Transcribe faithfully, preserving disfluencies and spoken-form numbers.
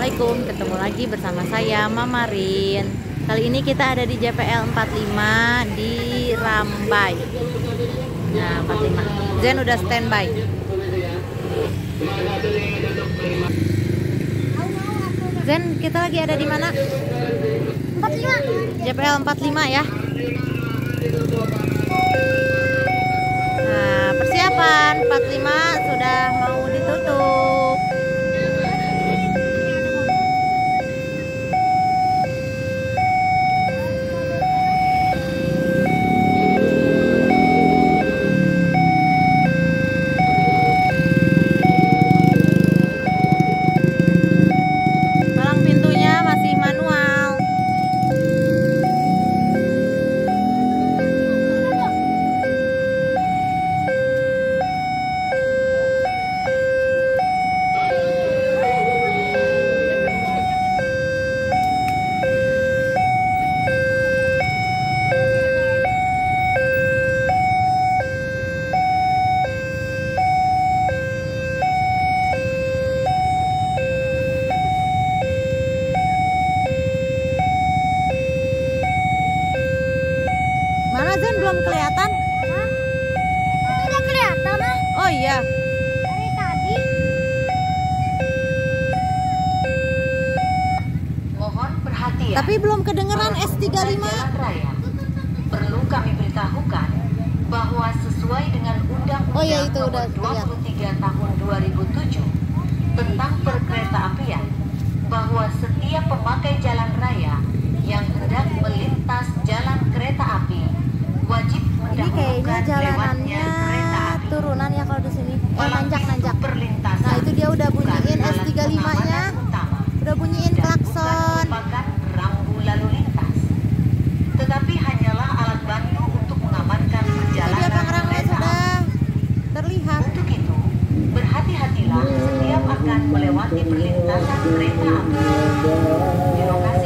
Assalamualaikum, ketemu lagi bersama saya Mama Rin. Kali ini kita ada di J P L empat puluh lima di Rambai. Nah, empat puluh lima. Zen udah standby. Zen, kita lagi ada di mana? empat puluh lima. J P L empat puluh lima ya. Nah, persiapan empat puluh lima sudah mau ditutup. Palang pintunya masih manual. Mana Zen, belum kelihatan? Hah? Itu udah kelihatan lah Oh iya. dari tadi. Mohon perhatian. Tapi belum kedengeran Para S tiga puluh lima. pengguna jalan raya. Perlu kami beritahukan bahwa sesuai dengan Undang-Undang Oh iya, itu Nomor udah dua puluh tiga Tahun dua ribu tujuh tentang perkeretaapian, bahwa setiap pemakai jalan raya yang hendak melintas jalan kereta api wajib Ini kayaknya mendahulukan jalanannya lewatnya kereta api. turunan ya kalau di sini. Eh, Palang nanjak-nanjak. pintu perlintasan Nah, itu dia udah bukan bunyiin S alat tiga puluh lima-nya. pengamanan utama. Udah bunyiin Dan klakson. bukan merupakan rambu lalu lintas, tetapi hanyalah alat bantu untuk mengamankan Itu dia perjalanan pengerangnya kereta. sudah terlihat. Untuk itu, berhati-hatilah setiap akan melewati perlintasan kereta api. Di lokasi